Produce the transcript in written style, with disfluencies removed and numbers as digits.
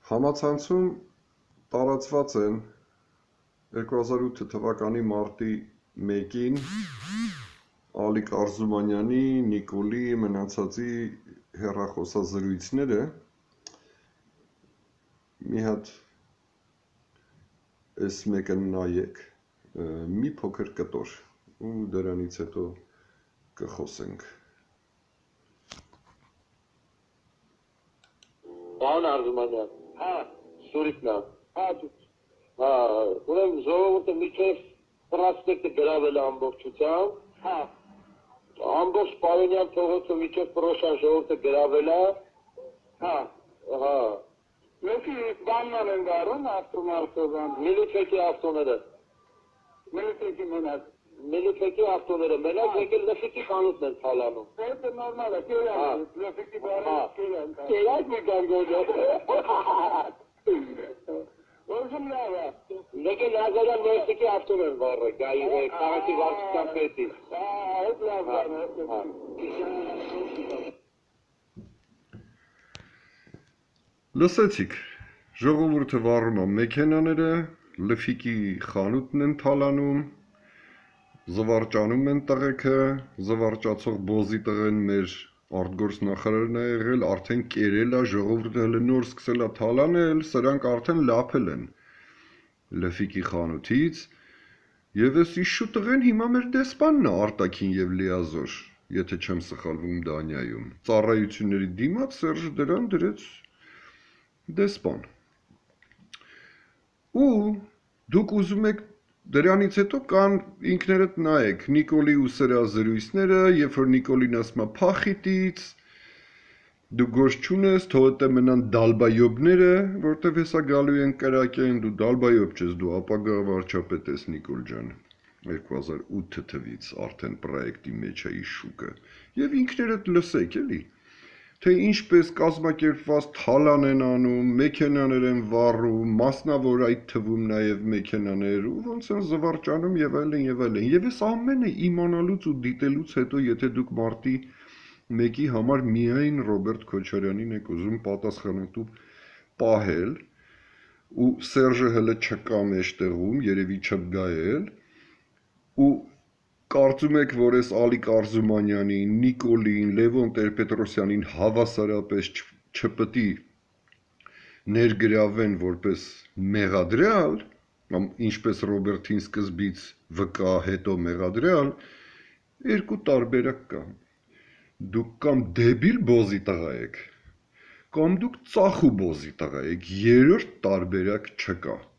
Համացանցում տարածված են 2008 թվականի մարտի 1-ին Ալիկ Արզումանյանի, Նիկոլի, մնացածի հեռախոսազրույցները մի հատ այս մեկը նայեք, մի փոքր կտոր ու դրանից հետո կխոսենք։ Պարոն Արզումանյան, Սուրիկն է, ուրեմն ժողովուրդը միջև պրոսպեկտը գրավել է ամբողջությամբ, ամբողջ Պարոնյան փողոցը միջև Պրոշան ժողովուրդը գրավել է, Մեկի բանն են գարում ավտոմարքոզան, միլիցեքի ավտոները, միլիցեքի ավտոները մենակ եկել լֆիկի խանութն են թալանում։ Դա նորմալ է, կերակ, լֆիկի բարը կերակ։ Կերակ մի կանգոջը։ Ոչմ լավ է։ Եկել Ազարյան լֆիկի ավտոն են վառը, գայի քաղաքի վարչության պետի։ Այդ լավ բան է։ Լսեցիք, ժողովուրդը վառում է մեքենաները, լֆիկի խանութն են թալանում, զվարճանում են տղեկը, զվարճացող բոզի տղեն մեր արտգործնախարարն է եղել, արդեն կերել է, ժողովուրդը հələ նոր սկսել է թալանել, սրանք արդեն լափել են լֆիկի խանութից, եւ էսի շուտ տղեն հիմա մեր դեսպանն է Արտաքին եւ Լիազոր, եթե չեմ սխալվում Դանիայում, ծառայությունների դիմաց Սերժ դրան դրեց դեսպան։ Ու դուք ուզում եք դրանից հետո կան ինքներդ նայեք Նիկոլի ու սրա զրույցները, երբ որ Նիկոլին ասում է փախիտից, դու գործ չունես, թողը մնան դալբայոբները, որտեվ հեսա գալու են կրակեն, դու դալբայոբ չես, դու ապագա վարչապետ ես Նիկոլ ջան, 2008 թվից արդեն պրոյեկտի մեջ է շուկը, եւ ինքներդ լսեք էլի, թե ինչպես կազմակերպված թալան են անում, մեքենաներ են վառում, մասնավոր այդ թվում նաև մեքենաներ ու ոնց են զվարճանում եւ այլն եւ այլն։ Եվ այս ամենը իմանալուց ու դիտելուց հետո, եթե դուք մարտի 1-ի համար միայն Ռոբերտ Քոչարյանին եք ուզում պատասխանատու պահել ու Սերժը հələ չկա մեջտեղում, երևի չգա էլ ու կարծում եք, որ այս Ալիկ Արզումանյանին, Նիկոլին, Լևոն Տեր-Պետրոսյանին հավասարապես չպետք է ներգրավեն որպես մեղադրյալ, ինչպես Ռոբերտին սկզբից վկա, հետո մեղադրյալ, երկու տարբերակ կա։ Դուք կամ դեբիլ բոզի տղա եք, կամ դուք ծախու բոզի տղա եք, երրորդ տարբերակ չկա։